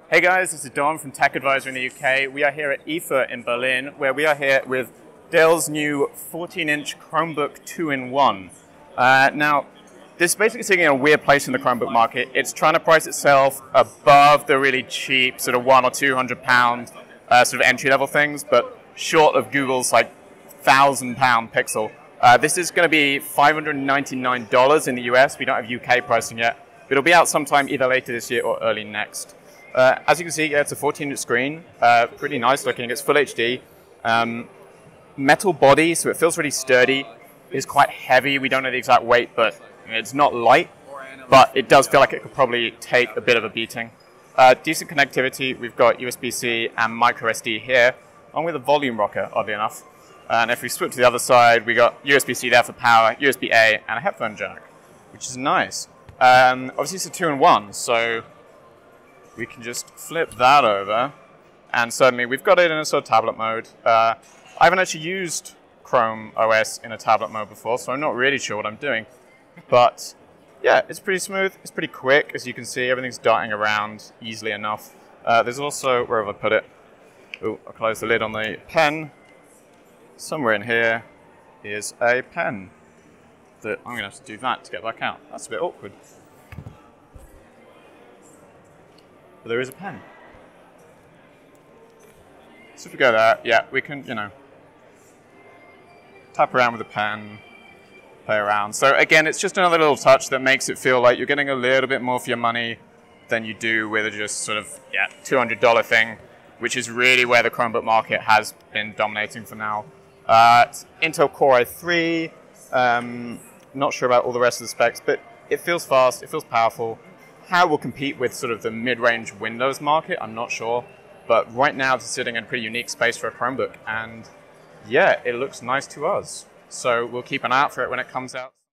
Hey guys, this is Don from Tech Advisor in the UK. We are here at IFA in Berlin, where we are here with Dell's new 14-inch Chromebook 2-in-1. Now, this is basically sitting in a weird place in the Chromebook market. It's trying to price itself above the really cheap sort of £100 or £200 sort of entry-level things, but short of Google's like £1,000 Pixel. This is going to be $599 in the US. We don't have UK pricing yet, but it'll be out sometime either later this year or early next. As you can see, yeah, it's a 14-inch screen, pretty nice looking. It's full HD. Metal body, so it feels really sturdy. It's quite heavy. We don't know the exact weight, but it's not light. But it does feel like it could probably take a bit of a beating. Decent connectivity. We've got USB-C and microSD here, along with a volume rocker, oddly enough. And if we switch to the other side, we got USB-C there for power, USB-A, and a headphone jack, which is nice. Obviously, it's a 2-in-1, so we can just flip that over, and suddenly we've got it in a sort of tablet mode. I haven't actually used Chrome OS in a tablet mode before, so I'm not really sure what I'm doing. But yeah, it's pretty smooth, it's pretty quick. As you can see, everything's darting around easily enough. There's also, where have I put it? Oh, I'll close the lid on the pen. Somewhere in here is a pen that I'm going to have to do that to get back out. That's a bit awkward. But there is a pen. So if we go there, yeah, we can, tap around with the pen, play around. So again, it's just another little touch that makes it feel like you're getting a little bit more for your money than you do with a just sort of, $200 thing, which is really where the Chromebook market has been dominating for now. Intel Core i3, not sure about all the rest of the specs, but it feels fast, it feels powerful. How it will compete with sort of the mid-range Windows market, I'm not sure. But right now, it's sitting in a pretty unique space for a Chromebook. And yeah, it looks nice to us. So we'll keep an eye out for it when it comes out.